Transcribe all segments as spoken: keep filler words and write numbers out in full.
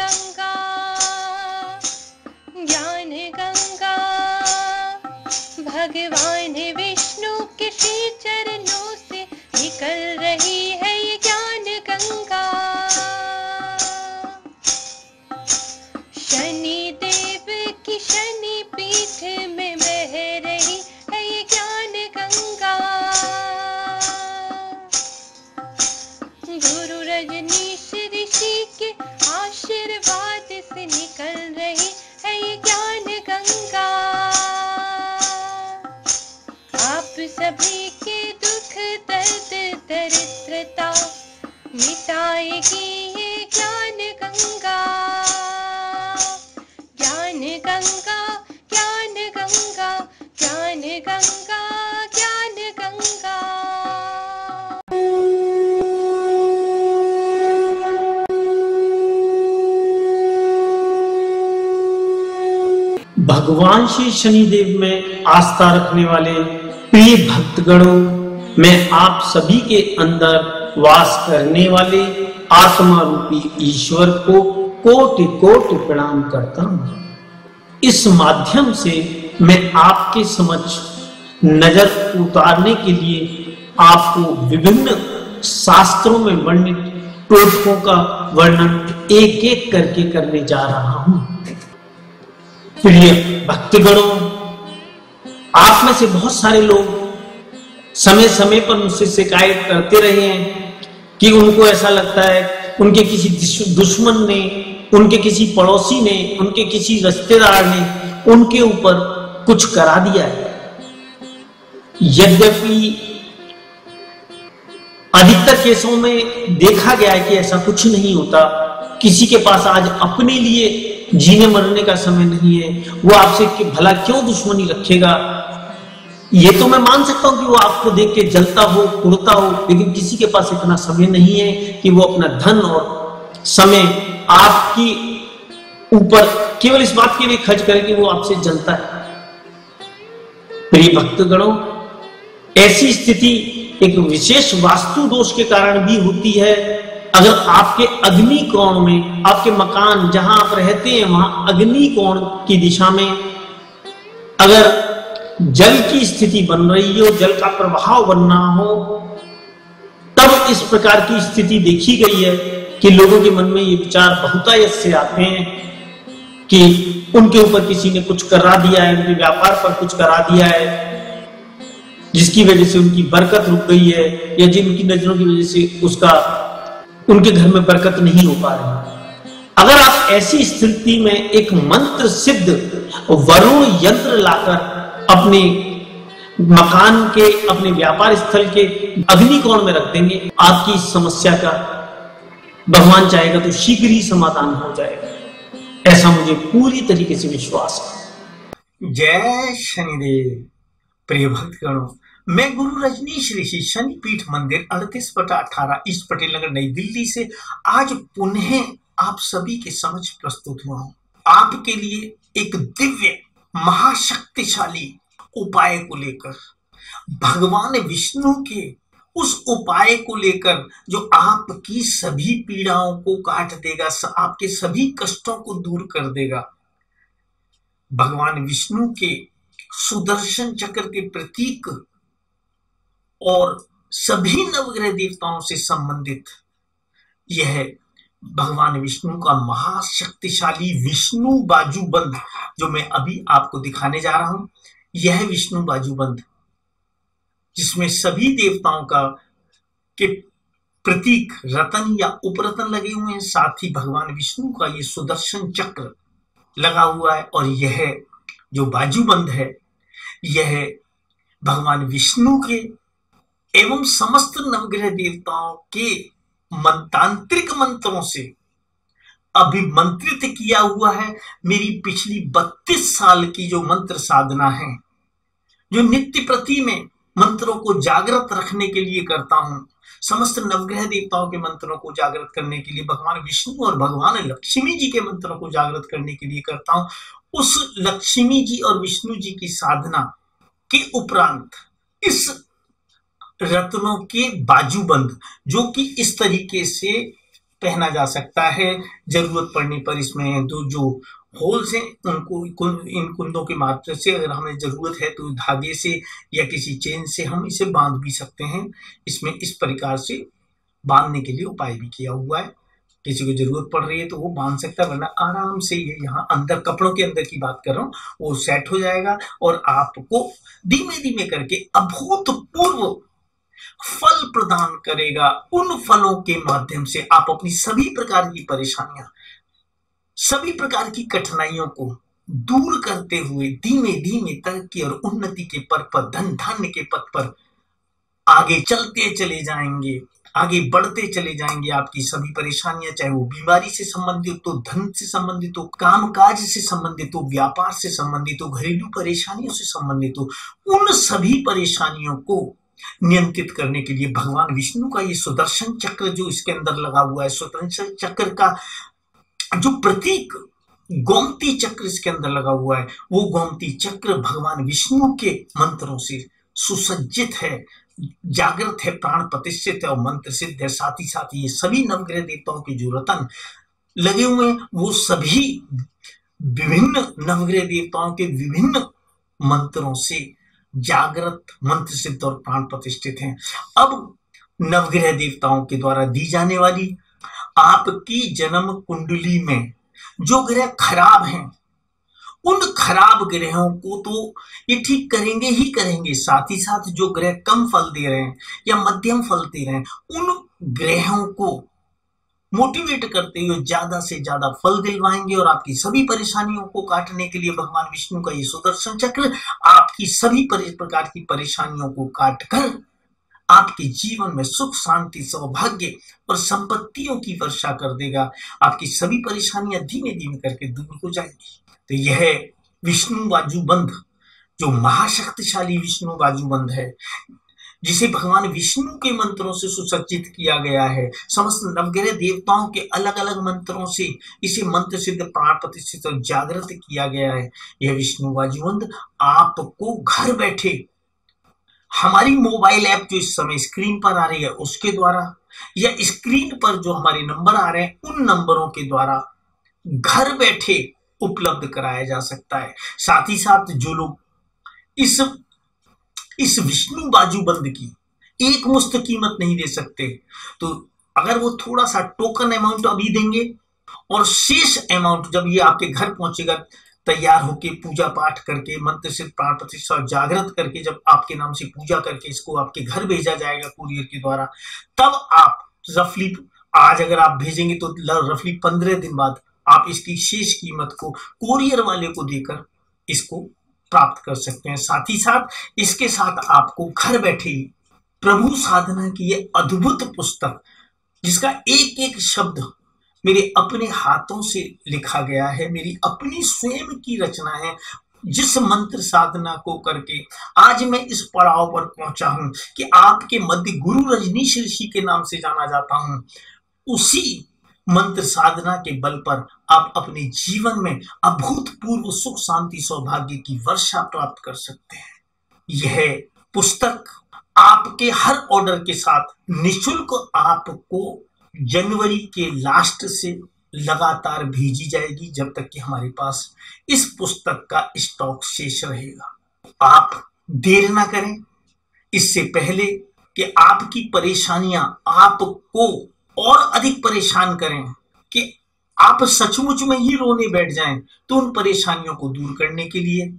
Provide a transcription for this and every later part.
गंगा, ज्ञान गंगा, भगवान विष्णु के श्री चरणों से निकल रही है ये ज्ञान गंगा। शनि देव की शनि पीठ में बह रही है ये ज्ञान गंगा। गुरु रजनीश ऋषि के आशीर्वाद से निकल रही है ये ज्ञान गंगा। आप सभी के दुख दर्द दरिद्रता मिटाएगी ये ज्ञान गंगा। ज्ञान गंगा, ज्ञान गंगा, ज्ञान गंगा, ज्ञान गंगा। भगवान श्री शनिदेव में आस्था रखने वाले प्रिय भक्तगणों, मैं आप सभी के अंदर वास करने वाले आत्मा रूपी ईश्वर को कोटि कोटि प्रणाम करता हूं। इस माध्यम से मैं आपके समक्ष नजर उतारने के लिए आपको विभिन्न शास्त्रों में वर्णित टोटकों का वर्णन एक एक करके करने जा रहा हूं। प्रिय भक्तगणों, आप में से बहुत सारे लोग समय समय पर मुझसे शिकायत करते रहे हैं कि उनको ऐसा लगता है उनके किसी दुश्मन ने, उनके किसी पड़ोसी ने, उनके किसी रिश्तेदार ने उनके ऊपर कुछ करा दिया है। यद्यपि अधिकतर केसों में देखा गया है कि ऐसा कुछ नहीं होता। किसी के पास आज अपने लिए जीने मरने का समय नहीं है, वो आपसे कि भला क्यों दुश्मनी रखेगा। ये तो मैं मान सकता हूं कि वो आपको देख के जलता हो, कुड़ता हो, लेकिन किसी के पास इतना समय नहीं है कि वो अपना धन और समय आपकी ऊपर केवल इस बात के लिए खर्च करे कि वो आपसे जलता है। प्रिय भक्तगणों, ऐसी स्थिति एक विशेष वास्तु दोष के कारण भी होती है। अगर आपके अग्नि कोण में, आपके मकान जहां आप रहते हैं वहां अग्नि कोण की दिशा में अगर जल की स्थिति बन रही हो, जल का प्रभाव बनना हो, तब इस प्रकार की स्थिति देखी गई है कि लोगों के मन में ये विचार बहुतायत से आते हैं कि उनके ऊपर किसी ने कुछ करा दिया है, उनके व्यापार पर कुछ करा दिया है, जिसकी वजह से उनकी बरकत रुक गई है, या जिनकी नजरों की वजह से उसका उनके घर में बरकत नहीं हो पा रही। अगर आप ऐसी स्थिति में एक मंत्र सिद्ध वरुण यंत्र लाकर अपने मकान के, अपने व्यापार स्थल के अग्निकोण में रख देंगे, आपकी इस समस्या का भगवान चाहेगा तो शीघ्र ही समाधान हो जाएगा। ऐसा मुझे पूरी तरीके से विश्वास है। जय शनिदेव। प्रिय भक्तगणों, मैं गुरु रजनीश ऋषि शनिपीठ मंदिर अड़तीस बटा अठारह ईस्ट पटेल नगर नई दिल्ली से आज पुनः आप सभी के समक्ष प्रस्तुत हुआ हूं। आपके लिए एक दिव्य महाशक्तिशाली उपाय को लेकर, भगवान विष्णु के उस उपाय को लेकर जो आपकी सभी पीड़ाओं को काट देगा, आपके सभी कष्टों को दूर कर देगा। भगवान विष्णु के सुदर्शन चक्र के प्रतीक और सभी नवग्रह देवताओं से संबंधित यह भगवान विष्णु का महाशक्तिशाली विष्णु बाजूबंद जो मैं अभी आपको दिखाने जा रहा हूं, यह विष्णु बाजूबंद जिसमें सभी देवताओं का के प्रतीक रतन या उपरतन लगे हुए हैं, साथ ही भगवान विष्णु का ये सुदर्शन चक्र लगा हुआ है। और यह जो बाजूबंद है यह भगवान विष्णु के एवं समस्त नवग्रह देवताओं के मंत्रांतरिक मंत्रों से अभिमंत्रित किया हुआ है। मेरी पिछली बत्तीस साल की जो मंत्र साधना है, जो नित्य प्रति में मंत्रों को जागृत रखने के लिए करता हूं, समस्त नवग्रह देवताओं के मंत्रों को जागृत करने के लिए, भगवान विष्णु और भगवान लक्ष्मी जी के मंत्रों को जागृत करने के लिए करता हूं, उस लक्ष्मी जी और विष्णु जी की साधना के उपरांत इस रत्नों के बाजूबंद जो कि इस तरीके से पहना जा सकता है। जरूरत पड़ने पर इसमें दो जो होल्स हैं उनको इन कुंदों के माध्यम से अगर हमें जरूरत है तो धागे से या किसी चेन से हम इसे बांध भी सकते हैं। इसमें इस प्रकार से बांधने के लिए उपाय भी किया हुआ है। किसी को जरूरत पड़ रही है तो वो बांध सकता है, वरना आराम से ये यहाँ अंदर कपड़ों के अंदर की बात कर रहा हूँ वो सेट हो जाएगा और आपको धीमे धीमे करके अभूतपूर्व फल प्रदान करेगा। उन फलों के माध्यम से आप अपनी सभी प्रकार की परेशानियां, सभी प्रकार की कठिनाइयों को दूर करते हुए धीमे धीमे तरक्की और उन्नति के पथ पर, धन धान्य के पथ पर आगे चलते चले जाएंगे, आगे बढ़ते चले जाएंगे। आपकी सभी परेशानियां, चाहे वो बीमारी से संबंधित हो, धन से संबंधित हो, कामकाज से संबंधित हो, व्यापार से संबंधित हो, घरेलू परेशानियों से संबंधित हो, उन सभी परेशानियों को नियंत्रित करने के लिए भगवान विष्णु का ये सुदर्शन चक्र जो इसके अंदर लगा हुआ है, सुदर्शन चक्र का जो प्रतीक गोमती चक्र इसके अंदर लगा हुआ है, वो गोमती चक्र भगवान विष्णु के मंत्रों से सुसज्जित है, जागृत है, प्राण प्रतिष्ठित है और मंत्र सिद्ध है। साथ ही साथ ये सभी नवग्रह देवताओं के जो रतन लगे हुए हैं वो सभी विभिन्न नवग्रह देवताओं के विभिन्न मंत्रों से जागृत, मंत्र सिद्ध और प्राण प्रतिष्ठित हैं। अब नवग्रह देवताओं के द्वारा दी जाने वाली आपकी जन्म कुंडली में जो ग्रह खराब हैं उन खराब ग्रहों को तो ये ठीक करेंगे ही करेंगे, साथ ही साथ जो ग्रह कम फल दे रहे हैं या मध्यम फल दे रहे हैं उन ग्रहों को मोटिवेट करते हुए ज्यादा से ज्यादा फल दिलवाएंगे और आपकी सभी परेशानियों को काटने के लिए भगवान विष्णु का ये सुदर्शन चक्र आपकी सभी प्रकार की परेशानियों को काट कर आपके जीवन में सुख, शांति, सौभाग्य और संपत्तियों की वर्षा कर देगा। आपकी सभी परेशानियां धीमे धीमे करके दूर हो जाएंगी। तो यह विष्णु बाजूबंद जो महाशक्तिशाली विष्णु बाजूबंद है, जिसे भगवान विष्णु के मंत्रों से सुसज्जित किया गया है, समस्त नवग्रह देवताओं के अलग अलग मंत्रों से इसे मंत्र सिद्ध, प्राण प्रतिष्ठित और जागृत किया गया है। यह विष्णु बाजूबंद आपको घर बैठे हमारी मोबाइल ऐप जो इस समय स्क्रीन पर आ रही है उसके द्वारा या स्क्रीन पर जो हमारे नंबर आ रहे हैं उन नंबरों के द्वारा घर बैठे उपलब्ध कराया जा सकता है। साथ ही साथ जो लोग इस इस विष्णु बाजूबंद की एक मुश्त कीमत नहीं दे सकते तो अगर वो थोड़ा सा टोकन अमाउंट अभी देंगे और शेष अमाउंट जब ये आपके घर पहुंचेगा, तैयार होके पूजा पाठ करके, मंत्र से प्राण प्रतिष्ठा और जागृत करके जब आपके नाम से पूजा करके इसको आपके घर भेजा जाएगा कुरियर के द्वारा, तब आप रफली आज अगर आप भेजेंगे तो रफली पंद्रह दिन बाद आप इसकी शेष कीमत को कुरियर वाले को देकर इसको प्राप्त कर सकते हैं। साथ ही साथ इसके साथ आपको घर बैठे ही प्रभु साधना की ये अद्भुत पुस्तक जिसका एक एक शब्द मेरे अपने हाथों से लिखा गया है, मेरी अपनी स्वयं की रचना है, जिस मंत्र साधना को करके आज मैं इस पड़ाव पर पहुंचा हूं कि आपके मध्य गुरु रजनीश ऋषि के नाम से जाना जाता हूं, उसी मंत्र साधना के बल पर आप अपने जीवन में अभूतपूर्व सुख, शांति, सौभाग्य की वर्षा प्राप्त कर सकते हैं। यह पुस्तक आपके हर ऑर्डर के साथ निःशुल्क आपको जनवरी के लास्ट से लगातार भेजी जाएगी जब तक कि हमारे पास इस पुस्तक का स्टॉक शेष रहेगा। आप देर ना करें, इससे पहले कि आपकी परेशानियां आपको और अधिक परेशान करें कि आप सचमुच में ही रोने बैठ जाएं, तो उन परेशानियों को दूर करने के लिए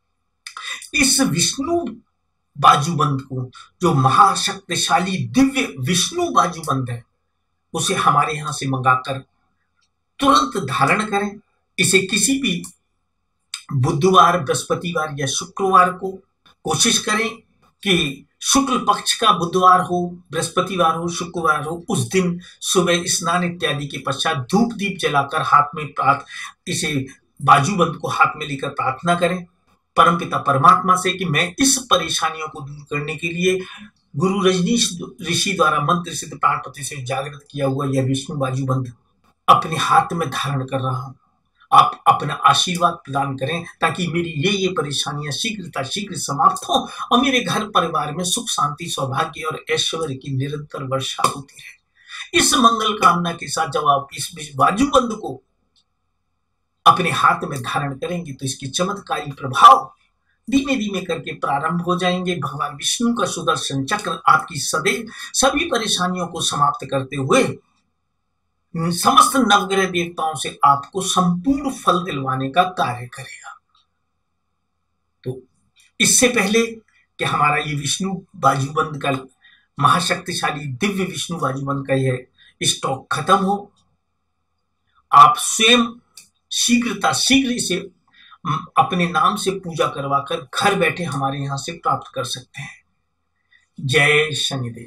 इस विष्णु बाजूबंद को, जो महाशक्तिशाली दिव्य विष्णु बाजूबंद है, उसे हमारे यहां से मंगाकर तुरंत धारण करें। इसे किसी भी बुधवार, बृहस्पतिवार या शुक्रवार को कोशिश करें कि शुक्ल पक्ष का बुधवार हो, बृहस्पतिवार हो, शुक्रवार हो, उस दिन सुबह स्नान इत्यादि के पश्चात धूप दीप जलाकर हाथ में प्रार्थ इसे बाजूबंद को हाथ में लेकर प्रार्थना करें परमपिता परमात्मा से कि मैं इस परेशानियों को दूर करने के लिए गुरु रजनीश ऋषि द्वारा मंत्र सिद्ध प्राण पति से जागृत किया हुआ यह विष्णु बाजूबंद अपने हाथ में धारण कर रहा हूं। आप अपना आशीर्वाद प्रदान करें ताकि मेरी ये ये परेशानियां शीघ्रता शीघ्र समाप्त हो और मेरे घर परिवार में सुख, शांति, सौभाग्य और ऐश्वर्य की निरंतर वर्षा होती रहे। इस मंगल कामना के साथ जब आप इस बाजूबंद को अपने हाथ में धारण करेंगे तो इसके चमत्कारी प्रभाव धीमे धीमे करके प्रारंभ हो जाएंगे। भगवान विष्णु का सुदर्शन चक्र आपकी सदैव सभी परेशानियों को समाप्त करते हुए समस्त नवग्रह देवताओं से आपको संपूर्ण फल दिलवाने का कार्य करेगा। तो इससे पहले कि हमारा ये विष्णु बाजूबंद का महाशक्तिशाली दिव्य विष्णु बाजूबंद का यह स्टॉक खत्म हो, आप स्वयं शीघ्रता शीघ्र इसे अपने नाम से पूजा करवाकर घर बैठे हमारे यहां से प्राप्त कर सकते हैं। जय शनिदेव।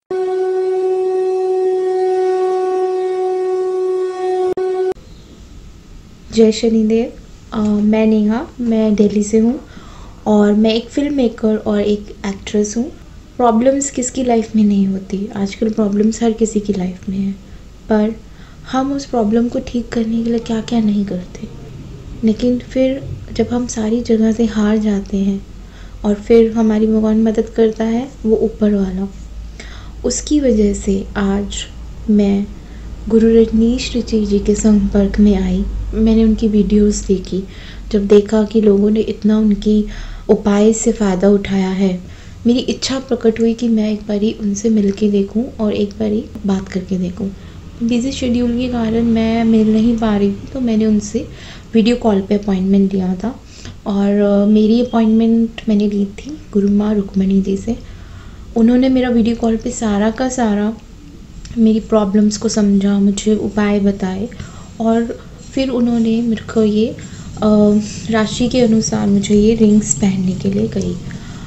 जय शनिदेव। अ, मैं नेहा, मैं दिल्ली से हूँ और मैं एक फिल्म मेकर और एक एक्ट्रेस हूँ। प्रॉब्लम्स किसकी लाइफ में नहीं होती, आजकल प्रॉब्लम्स हर किसी की लाइफ में है, पर हम उस प्रॉब्लम को ठीक करने के लिए क्या क्या नहीं करते। लेकिन फिर जब हम सारी जगह से हार जाते हैं और फिर हमारी भगवान मदद करता है, वो ऊपर वाला, उसकी वजह से आज मैं गुरु रजनीश ऋषि जी के संपर्क में आई। मैंने उनकी वीडियोस देखी, जब देखा कि लोगों ने इतना उनकी उपाय से फ़ायदा उठाया है, मेरी इच्छा प्रकट हुई कि मैं एक बारी उनसे मिल के देखूँ और एक बारी बात करके देखूँ। बिज़ी शेड्यूल के कारण मैं मिल नहीं पा रही थी, तो मैंने उनसे वीडियो कॉल पे अपॉइंटमेंट लिया था और मेरी अपॉइंटमेंट मैंने ली थी गुरु माँ रुक्मणी जी से। उन्होंने मेरा वीडियो कॉल पे सारा का सारा मेरी प्रॉब्लम्स को समझा, मुझे उपाय बताए और फिर उन्होंने मेरे को ये राशि के अनुसार मुझे ये रिंग्स पहनने के लिए कही।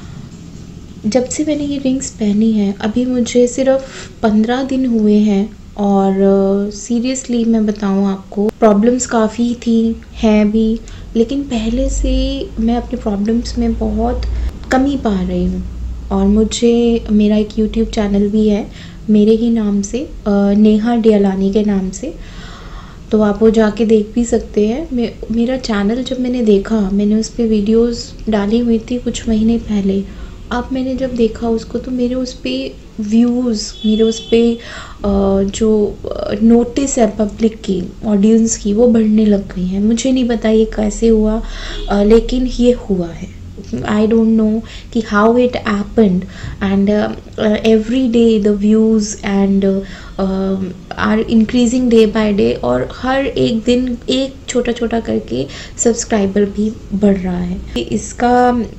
जब से मैंने ये रिंग्स पहनी है, अभी मुझे सिर्फ पंद्रह दिन हुए हैं और सीरियसली मैं बताऊँ आपको, प्रॉब्लम्स काफ़ी थी, हैं भी, लेकिन पहले से मैं अपने प्रॉब्लम्स में बहुत कमी पा रही हूँ। और मुझे मेरा एक यूट्यूब चैनल भी है मेरे ही नाम से, नेहा डियालानी के नाम से, तो आप वो जाके देख भी सकते हैं। मे, मेरा चैनल जब मैंने देखा, मैंने उस पर वीडियोस डाली हुई थी कुछ महीने पहले, अब मैंने जब देखा उसको तो मेरे उस पर व्यूज़, मेरे उस पर जो नोटिस है पब्लिक की, ऑडियंस की, वो बढ़ने लग गई है। मुझे नहीं पता ये कैसे हुआ, आ, लेकिन ये हुआ है। I don't know कि how it happened and uh, uh, every day the views and uh, uh, are increasing day by day और हर एक दिन एक छोटा छोटा करके सब्सक्राइबर भी बढ़ रहा है। इसका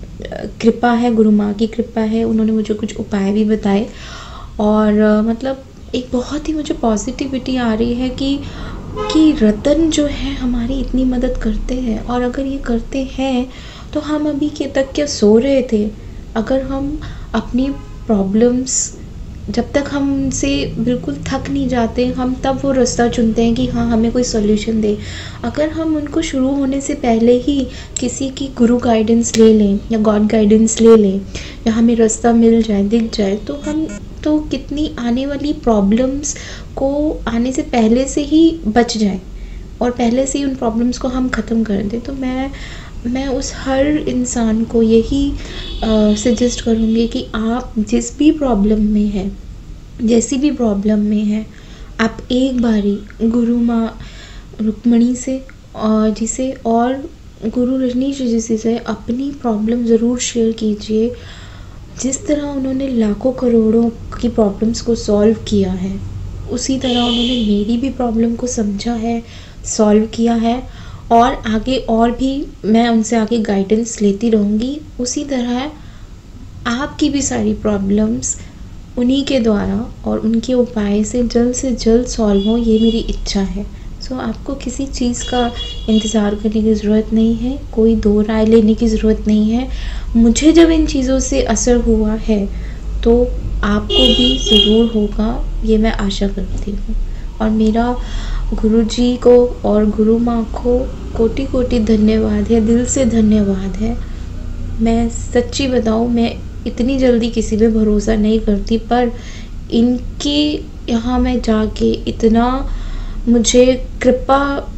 कृपा है, गुरु माँ की कृपा है। उन्होंने मुझे कुछ उपाय भी बताए और uh, मतलब एक बहुत ही मुझे पॉजिटिविटी आ रही है कि कि रतन जो है हमारी इतनी मदद करते हैं, और अगर ये करते हैं तो हम अभी के तक क्या सो रहे थे। अगर हम अपनी प्रॉब्लम्स, जब तक हमसे बिल्कुल थक नहीं जाते, हम तब वो रास्ता चुनते हैं कि हाँ हमें कोई सॉल्यूशन दे। अगर हम उनको शुरू होने से पहले ही किसी की गुरु गाइडेंस ले लें या गॉड गाइडेंस ले लें या हमें रास्ता मिल जाए, दिख जाए, तो हम तो कितनी आने वाली प्रॉब्लम्स को आने से पहले से ही बच जाए और पहले से ही उन प्रॉब्लम्स को हम ख़त्म कर दें। तो मैं मैं उस हर इंसान को यही सजेस्ट करूँगी कि आप जिस भी प्रॉब्लम में हैं, जैसी भी प्रॉब्लम में है, आप एक बारी गुरु माँ रुक्मणी से और जिसे और गुरु रजनीश जी से अपनी प्रॉब्लम ज़रूर शेयर कीजिए। जिस तरह उन्होंने लाखों करोड़ों की प्रॉब्लम्स को सॉल्व किया है, उसी तरह उन्होंने मेरी भी प्रॉब्लम को समझा है, सॉल्व किया है, और आगे और भी मैं उनसे आगे गाइडेंस लेती रहूँगी। उसी तरह आपकी भी सारी प्रॉब्लम्स उन्हीं के द्वारा और उनके उपाय से जल्द से जल्द सॉल्व हो, ये मेरी इच्छा है। सो आपको किसी चीज़ का इंतज़ार करने की ज़रूरत नहीं है, कोई दो राय लेने की ज़रूरत नहीं है। मुझे जब इन चीज़ों से असर हुआ है तो आपको भी ज़रूर होगा, ये मैं आशा करती हूँ। और मेरा गुरु जी को और गुरु माँ को कोटि कोटि धन्यवाद है, दिल से धन्यवाद है। मैं सच्ची बताऊँ, मैं इतनी जल्दी किसी पे भरोसा नहीं करती, पर इनके यहाँ मैं जाके इतना मुझे कृपा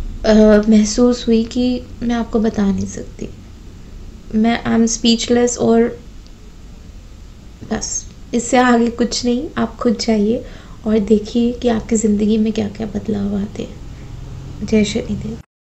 महसूस हुई कि मैं आपको बता नहीं सकती। मैं आई एम स्पीचलेस, और बस इससे आगे कुछ नहीं। आप खुद जाइए और देखिए कि आपकी ज़िंदगी में क्या क्या बदलाव आते हैं। जय शनिदेव।